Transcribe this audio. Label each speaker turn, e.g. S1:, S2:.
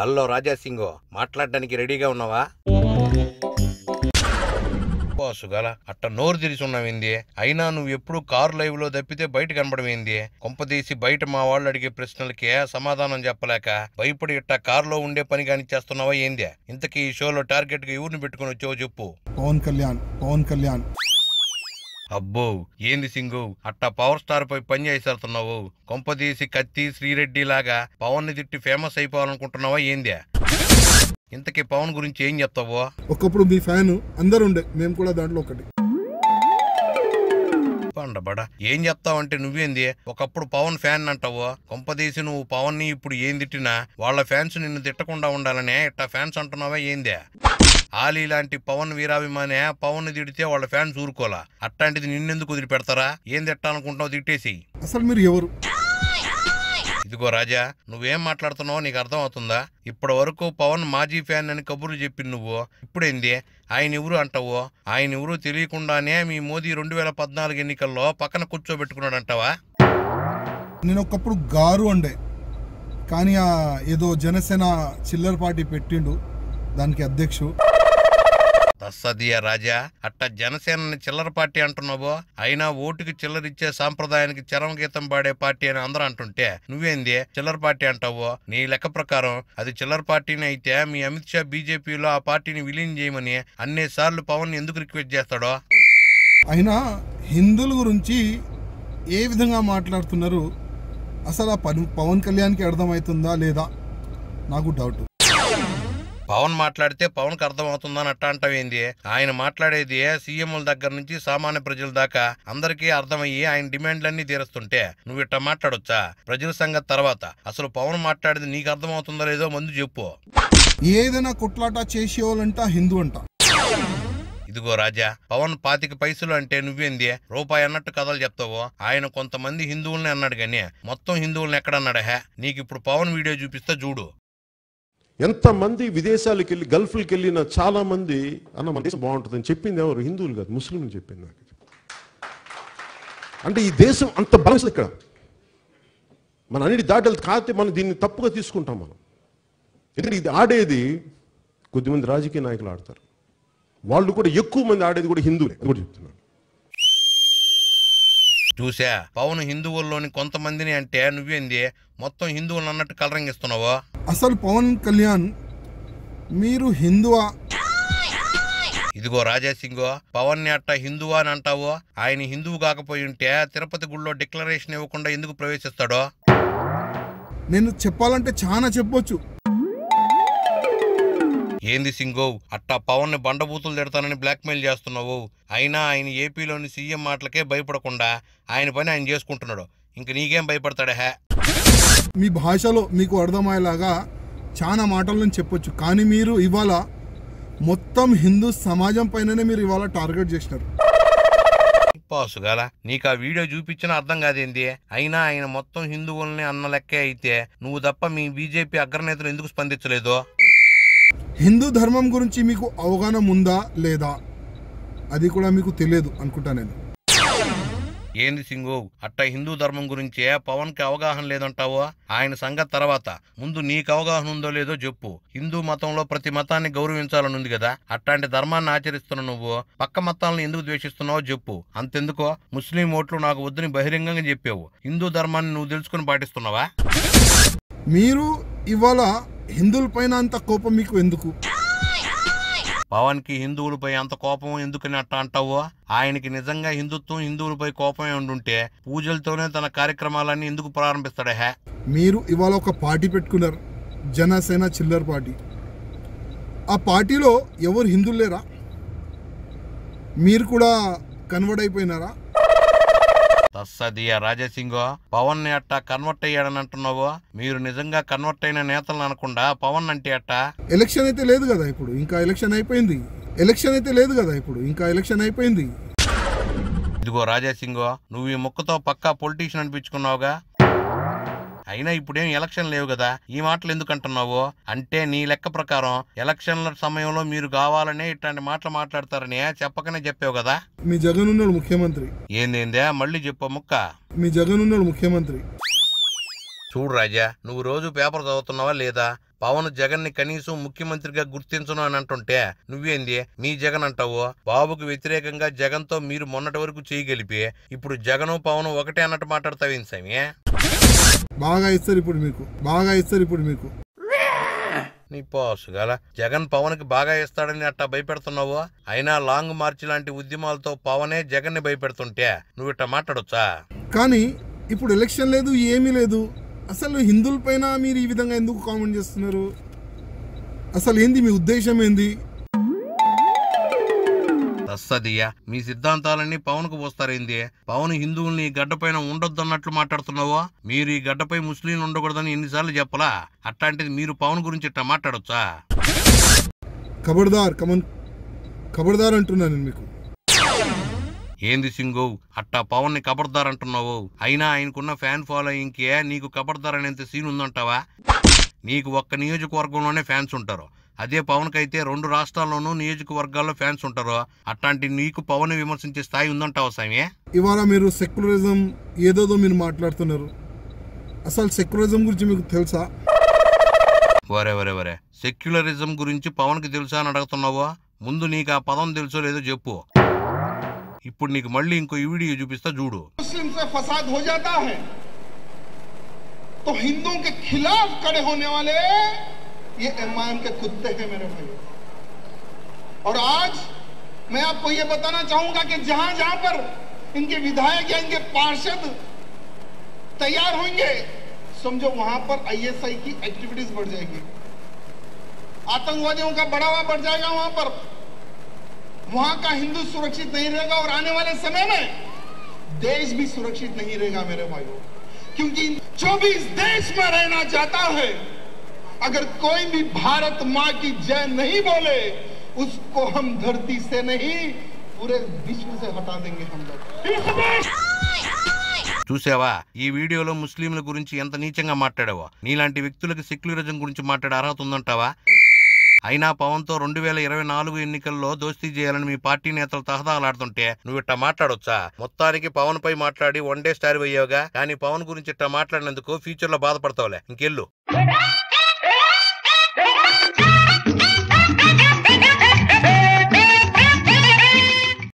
S1: Hello Raja Singh, మాట్లాడడానికి రెడీగా ఉన్నావా? సుగాల అట్ట నోరు తెరిచి ఉన్నావేంది? అయినా నువ్వు ఎప్పుడు కారు లైవ్ లో తప్పితే బయట కనబడమేంది? కొంపదీసి బయట మా వాళ్ళు అడిగే ప్రశ్నలకే సమాధానం చెప్పలేక భయపడి ఇట్ట కారులో ఉండే పని కానిచ్చేస్తున్నావా ఏంది? ఇంతకీ ఈ షోలో టార్గెట్ గా ఎవరిని పెట్టుకుని వచ్చావో చెప్పు.
S2: పవన్ కళ్యాణ్.
S1: అబ్బో ఏంది సింగు, అట్టా పవర్ స్టార్ పై పని చేసేస్తున్నావు? కొంపదీసి కత్తి శ్రీరెడ్డి లాగా పవన్ ని తిట్టి ఫేమస్ అయిపోవాలనుకుంటున్నావా ఏంది? ఇంతకీ పవన్ గురించి ఏం చెప్తావో?
S2: ఒకప్పుడు మీ ఫ్యాన్ అందరు ఉండే, మేము కూడా దాంట్లో ఒకటి.
S1: పండబడ ఏం చెప్తావంటే నువ్వేంది ఒకప్పుడు పవన్ ఫ్యాన్ అంటావో? కొంపదీసి నువ్వు పవన్ ని ఇప్పుడు ఏం తిట్టినా వాళ్ళ ఫ్యాన్స్ నిన్ను తిట్టకుండా ఉండాలనే ఇట్టా ఫ్యాన్స్ అంటున్నావా ఏంది? ఆలీ లాంటి పవన్ వీరాభిమానే పవన్ ని తిడితే వాళ్ళ ఫ్యాన్స్ ఊరుకోలా, అట్లాంటిది నిన్నెందుకు వదిలిపెడతారా? ఏం తిట్టాలనుకుంటున్నావు తిట్టేసి.
S2: అసలు మీరు ఎవరు?
S1: ఇదిగో రాజా, నువ్వేం మాట్లాడుతున్నావో నీకు అర్థం అవుతుందా? ఇప్పటి వరకు పవన్ మాజీ ఫ్యాన్ అని కబుర్లు చెప్పి నువ్వు ఇప్పుడేంది ఆయన ఎవరు అంటావో? ఆయన ఎవరు తెలియకుండానే మీ మోదీ 2014 ఎన్నికల్లో పక్కన కూర్చోబెట్టుకున్నాడు అంటావా?
S2: నేను ఒకప్పుడు గారు అండే, కానీ ఏదో జనసేన చిల్లర పార్టీ పెట్టిండు, దానికి అధ్యక్షుడు.
S1: తస్సదియా రాజా, అట్ట జనసేనని చిల్లర పార్టీ అంటున్నావో? అయినా ఓటుకి చిల్లరిచ్చే సాంప్రదాయానికి చరమగీతం పాడే పార్టీ అని అందరూ అంటుంటే నువ్వేంది చిల్లర పార్టీ అంటావో? నీ లెక్క ప్రకారం అది చిల్లర పార్టీని అయితే మీ అమిత్ షా బీజేపీలో ఆ పార్టీని విలీనం చేయమని అన్నిసార్లు పవన్ ఎందుకు రిక్వెస్ట్ చేస్తాడో?
S2: అయినా హిందువుల గురించి ఏ విధంగా మాట్లాడుతున్నారు అసలు ఆ పవన్ కళ్యాణ్కి అర్థమవుతుందా లేదా నాకు డౌట్.
S1: పవన్ మాట్లాడితే పవన్ కి అర్థం అవుతుందని అట్ట అంటావేంది? ఆయన మాట్లాడేది సీఎంల దగ్గర నుంచి సామాన్య ప్రజల దాకా అందరికీ అర్థమయ్యి ఆయన డిమాండ్లన్నీ తీరుస్తుంటే నువ్వు ఇట్ట మాట్లాడొచ్చా? ప్రజల సంగతి తర్వాత, అసలు పవన్ మాట్లాడేది నీకు అర్థం అవుతుందో లేదో ముందు చెప్పు.
S2: ఏదైనా కొట్లాట చేసేవాళ్ళంట హిందూ అంట.
S1: ఇదిగో రాజా, పవన్ 25 పైసలు అంటే నువ్వేంది రూపాయి అన్నట్టు కథలు చెప్తావో? ఆయన కొంతమంది హిందువుల్ని అన్నాడు గాని మొత్తం హిందువుల్ని ఎక్కడన్నాడా? నీకు ఇప్పుడు పవన్ వీడియో చూపిస్తా చూడు.
S3: ఎంతమంది విదేశాలకు వెళ్ళి గల్ఫ్కి వెళ్ళిన చాలా మంది అన్న మన దేశం బాగుంటుందని చెప్పింది ఎవరు? హిందువులు కాదు, ముస్లింలు చెప్పింది నాకు. అంటే ఈ దేశం అంత బలం ఇక్కడ మన అన్నిటి దాటలు కాతే మనం దీన్ని తప్పుగా తీసుకుంటాం మనం. ఎందుకంటే ఇది ఆడేది కొద్దిమంది రాజకీయ నాయకులు ఆడతారు, వాళ్ళు కూడా ఎక్కువ మంది ఆడేది కూడా హిందువులే, అది కూడా చెప్తున్నాను.
S1: చూసా, పవన్ హిందువుల్లోని కొంతమందిని అంటే నువ్వేంది మొత్తం హిందువులు అన్నట్టు కలరంగిస్తున్నావో?
S2: అసలు పవన్ కళ్యాణ్ మీరు హిందువా?
S1: ఇదిగో రాజా సింగ్, పవన్ ని అట్ట హిందువా అని అంటావో? ఆయన హిందువు కాకపోయి ఉంటే తిరుపతి గుడిలో డిక్లరేషన్ ఇవ్వకుండా ఎందుకు ప్రవేశిస్తాడో?
S2: నేను చెప్పాలంటే చాలా చెప్పొచ్చు.
S1: ఏంది సింగో, అట్టా పవన్ ని బండబూతులు తిడతానని బ్లాక్మెయిల్ చేస్తున్నావు? అయినా ఆయన ఏపీలోని సీఎం మాటలకే భయపడకుండా ఆయన పని ఆయన చేసుకుంటున్నాడు, ఇంక నీకేం భయపడతాడా?
S2: మీ భాషలో మీకు అర్థమయ్యేలాగా చాలా మాటలను చెప్పొచ్చు, కానీ మీరు ఇవాళ మొత్తం హిందూ సమాజం పైననే మీరు ఇవాళ టార్గెట్ చేసినారు.
S1: పాసుగాల, నీకు ఆ వీడియో చూపించిన అర్థం కాదేంది? అయినా ఆయన మొత్తం హిందువుల్ని అన్న లెక్కే అయితే నువ్వు తప్ప మీ బీజేపీ అగ్రనేతలు ఎందుకు స్పందించలేదు?
S2: హిందూ ధర్మం గురించి మీకు అవగాహన ఉందా లేదా అది కూడా మీకు తెలియదు అనుకుంటా నేను.
S1: ఏంది సింగు, అట్ట హిందూ ధర్మం గురించే పవన్ కి అవగాహన లేదంటావో? ఆయన సంగతి తర్వాత ముందు నీకు అవగాహన ఉందో లేదో చెప్పు. హిందూ మతంలో ప్రతి మతాన్ని గౌరవించాలని ఉంది కదా, అట్లాంటి ధర్మాన్ని ఆచరిస్తున్న నువ్వు పక్క మతాలను ఎందుకు ద్వేషిస్తున్నావో చెప్పు. అంతెందుకో ముస్లిం ఓట్లు నాకు వద్దని బహిరంగంగా చెప్పావు, హిందూ ధర్మాన్ని నువ్వు తెలుసుకుని పాటిస్తున్నావా?
S2: మీరు ఇవాళ హిందువుల పైన అంత కోపం మీకు ఎందుకు?
S1: పవన్ కి హిందువులపై అంత కోపం ఎందుకని అట్ట అంటావో? ఆయనకి నిజంగా హిందుత్వం హిందువులపై కోపమే ఉండుంటే పూజలతోనే తన కార్యక్రమాలన్నీ ఎందుకు ప్రారంభిస్తాడా?
S2: మీరు ఇవాళ ఒక పార్టీ పెట్టుకున్నారు, జనసేన చిల్లర పార్టీ. ఆ పార్టీలో ఎవరు హిందువులు లేరా? మీరు కూడా కన్వర్ట్ అయిపోయినారా?
S1: తస్సదియా రాజాసింగో, పవన్ ని అట్టా కన్వర్ట్ అయ్యాడని అంటున్నావు? మీరు నిజంగా కన్వర్ట్ అయిన నేతలను అనకుండా పవన్ అంటే అట్ట?
S2: ఎలక్షన్ అయితే లేదు కదా ఇప్పుడు, ఇంకా ఎలక్షన్ అయిపోయింది.
S1: ఇదిగో రాజాసింగో, నువ్వు ఈ ముక్కతో పక్కా పొలిటీషియన్ అనిపించుకున్నావుగా. అయినా ఇప్పుడేం ఎలక్షన్ లేవు కదా, ఈ మాటలు ఎందుకు అంటున్నావు? అంటే నీ లెక్క ప్రకారం ఎలక్షన్ల సమయంలో మీరు కావాలనే ఇట్లాంటి మాటలు మాట్లాడతారని చెప్పకనే చెప్పావు కదా.
S2: మీ జగన్ ఉన్నాడు ముఖ్యమంత్రి.
S1: ఏందేందే మళ్ళీ చెప్పు ముక్క.
S2: మీ జగన్ ఉన్నాడు ముఖ్యమంత్రి.
S1: చూడు రాజా, నువ్వు రోజు పేపర్ చదువుతున్నావా లేదా? పవన్ జగన్ ని కనీసం ముఖ్యమంత్రిగా గుర్తించను అని అంటుంటే నువ్వేంది మీ జగన్ అంటావు? బాబుకు వ్యతిరేకంగా జగన్ తో మీరు మొన్నటి వరకు చేయగలిపి ఇప్పుడు జగన్ పవన్ ఒకటే అన్నట్టు మాట్లాడతావేంటి స్వామి?
S2: బాగా ఇస్తారు ఇప్పుడు మీకు
S1: నీ పోసుగల జగన్ పవన్ కి బాగా ఇస్తాడని అట్టా భయపెడుతున్నావు. అయినా లాంగ్ మార్చ్ లాంటి ఉద్యమాలతో పవనే జగన్ ని భయపెడుతుంటే నువ్వు ఇట్టా మాట్లాడొచ్చా?
S2: కానీ ఇప్పుడు ఎలక్షన్ లేదు, ఏమీ లేదు. అసలు హిందువుల పైన మీరు ఈ విధంగా ఎందుకు కామెంట్ చేస్తున్నారు? అసలు ఏంది మీ ఉద్దేశం ఏంది?
S1: తస్సదియ్యా, మీ సిద్ధాంతాలన్నీ పవన్ కు పోస్తారేంది? పవన్ హిందువుల్ని ఈ గడ్డపైన ఉండొద్దన్నట్లు మాట్లాడుతున్నావా? మీరు ఈ గడ్డపై ముస్లింలు ఉండకూడదని ఎన్నిసార్లు చెప్పలా? అట్లాంటిది మీరు పవన్ గురించి ఇట్లా మాట్లాడొచ్చా?
S2: ఖబర్దార్ అంటున్నాను నేను మీకు.
S1: ఏంది సింగు అట్టా పవన్ ని కబర్దార్ అంటున్నావు? అయినా ఆయనకున్న ఫ్యాన్ ఫాలోయింగ్ కి నీకు కబర్దార్ అనేంత సీన్ ఉందంటావా? నీకు ఒక్క నియోజకవర్గంలోనే ఫ్యాన్స్ ఉంటారు. అదే పవన్ కైతే 2 రాష్ట్రాల్లోనూ నియోజకవర్గాల్లో ఫ్యాన్స్ ఉంటారు. అట్లాంటి నీకు పవన్ విమర్శించే స్థాయి ఉందంటావా స్వామి?
S2: ఇవాళ మీరు సెక్యులరిజం ఏదోదో మీరు మాట్లాడుతున్నారు. అసలు సెక్యులరిజం గురించి మీకు తెలుసా?
S1: వరే సెక్యులరిజం గురించి పవన్ కి తెలుసా అని అడుగుతున్నావా? ముందు నీకు ఆ పదం తెలుసో లేదో చెప్పు. ఇప్పుడు నీకు మళ్ళీ ఇంకో ఈ వీడియో చూపిస్తా చూడు.
S4: मुस्लिम से फसाद हो जाता है तो हिंदुओं के खिलाफ खड़े होने वाले ये एमआईएम के कुत्ते हैं मेरे भाई। और आज मैं आपको ये बताना चाहूंगा कि जहां जहां पर इनके विधायक या इनके पार्षद तैयार होंगे, समझो वहां पर आईएसआई की एक्टिविटीज बढ़ जाएगी, आतंकवादियों का बढ़ावा बढ़ जाएगा वहां का हिंदू सुरक्षित नहीं रहेगा और आने वाले समय में देश भी सुरक्षित नहीं रहेगा मेरे भाइयों। क्योंकि जो भी इस देश में रहना चाहता है, अगर कोई भी भारत मां की जय नहीं बोले, उसको हम धरती से नहीं पूरे विश्व से हटा देंगे हम लोग।
S1: చూసావా ఈ వీడియోలో ముస్లింల గురించి ఎంత నీచంగా మాట్లాడావో? నీలాంటి వ్యక్తులకు సెక్యులరిజం గురించి మాట్లాడే అర్హత ఉందంటావా? అయినా పవన్ తో 2024 ఎన్నికల్లో దోస్తీ చేయాలని మీ పార్టీ నేతలు తహదాలాడుతుంటే నువ్వు ఇట్టా మాట్లాడొచ్చా? మొత్తానికి పవన్ పై మాట్లాడి 1 డే స్టార్ అయ్యావుగా, కానీ పవన్ గురించి ఇట్టా మాట్లాడినందుకు ఫ్యూచర్ లో బాధపడతావులే. ఇంకెళ్ళు.